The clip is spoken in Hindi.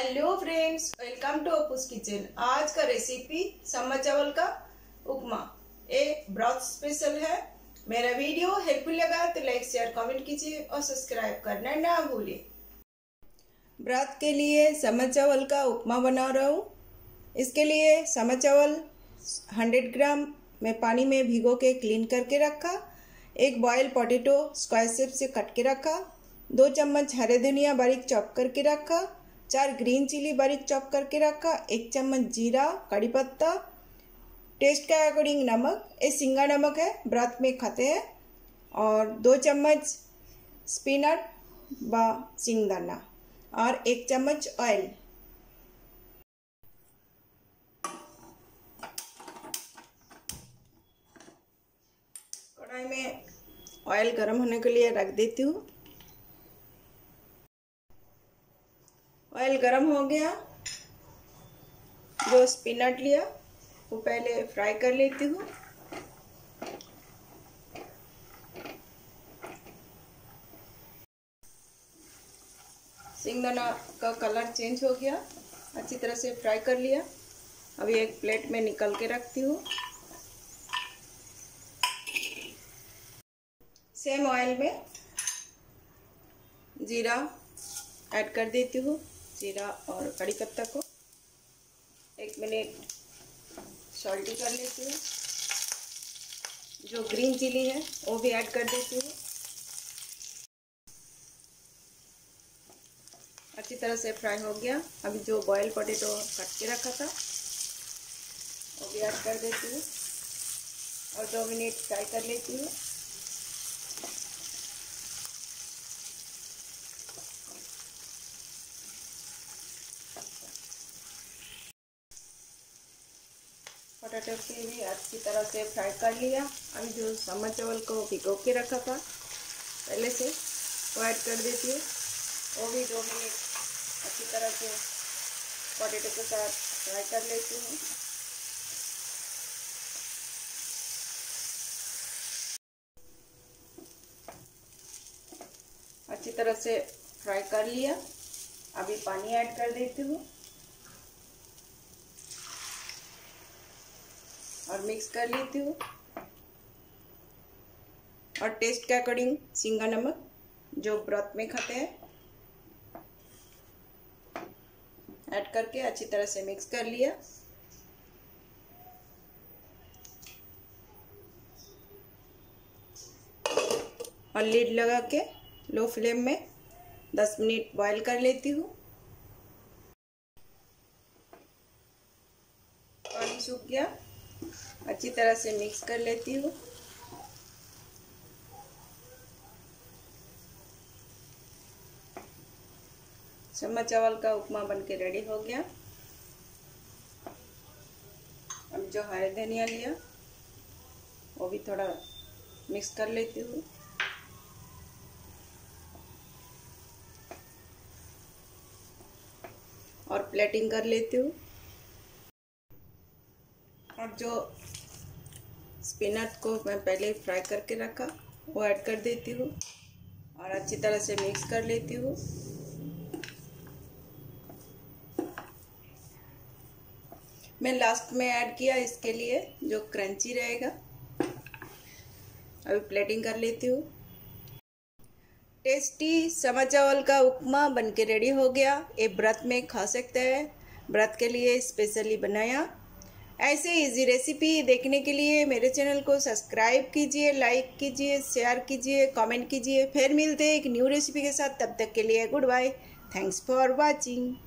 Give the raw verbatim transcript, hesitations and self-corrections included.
Hello friends, welcome to Apoos kitchen. आज का रेसिपी समा चावल का उपमा, एक ब्रॉथ स्पेशल है। मेरा वीडियो हेल्पफुल लगा तो लाइक शेयर कमेंट कीजिए और सब्सक्राइब करना ना भूलिए। ब्रॉथ के लिए समा चावल का उपमा बना रहा हूँ। इसके लिए समा चावल सौ ग्राम मैं पानी में भिगो के क्लीन करके रखा। एक बॉयल पोटैटो स्क्वायर शेप से कट के रखा। दो चम्मच हरे धनिया बारीक चॉप करके रखा। चार ग्रीन चिली बारीक चॉप करके रखा। एक चम्मच जीरा, कड़ी पत्ता, टेस्ट के अकॉर्डिंग नमक, ये सिंगा नमक है, ब्रॉथ में खाते हैं। और दो चम्मच स्पिनट व सिंगदाना और एक चम्मच ऑयल। कढ़ाई में ऑयल गर्म होने के लिए रख देती हूँ। ऑयल गरम हो गया। जो स्पिनट लिया वो पहले फ्राई कर लेती हूँ। सिंगदाना का कलर चेंज हो गया, अच्छी तरह से फ्राई कर लिया। अभी एक प्लेट में निकाल के रखती हूँ। सेम ऑयल में जीरा ऐड कर देती हूँ। जीरा और कड़ी पत्ता को एक मिनट सॉल्टी कर लेती हूँ। जो ग्रीन चिली है वो भी ऐड कर देती हूँ। अच्छी तरह से फ्राई हो गया। अभी जो बॉयल पोटैटो कट के रखा था वो भी ऐड कर देती हूँ और दो मिनट फ्राई कर लेती हूँ। पोटैटो को भी अच्छी तरह से फ्राई कर लिया। अभी जो समा चावल को भिगो के रखा था पहले से वो ऐड कर देती हूँ। वो भी दो मिनट अच्छी तरह से पोटैटो के साथ फ्राई कर लेती हूँ। अच्छी तरह से फ्राई कर लिया। अभी पानी ऐड कर देती हूँ और मिक्स कर लेती हूँ। और टेस्ट के अकॉर्डिंग सिंगा नमक जो ब्रॉथ में खाते हैं ऐड करके अच्छी तरह से मिक्स कर लिया। और लीड लगा के लो फ्लेम में दस मिनट बॉईल कर लेती हूँ। पानी सूख गया, अच्छी तरह से मिक्स कर लेती हूँ। समा चावल का उपमा बनके रेडी हो गया। अब जो हरे धनिया लिया वो भी थोड़ा मिक्स कर लेती हूँ। और प्लेटिंग कर लेती हूँ। और जो स्पिनट को मैं पहले फ्राई करके रखा वो ऐड कर देती हूँ और अच्छी तरह से मिक्स कर लेती हूँ। मैं लास्ट में ऐड किया इसके लिए जो क्रंची रहेगा। अभी प्लेटिंग कर लेती हूँ। टेस्टी समा चावल का उपमा बनके रेडी हो गया। ये व्रत में खा सकते हैं, व्रत के लिए स्पेशली बनाया। ऐसे इजी रेसिपी देखने के लिए मेरे चैनल को सब्सक्राइब कीजिए, लाइक कीजिए, शेयर कीजिए, कमेंट कीजिए। फिर मिलते हैं एक न्यू रेसिपी के साथ। तब तक के लिए goodbye. Thanks for watching.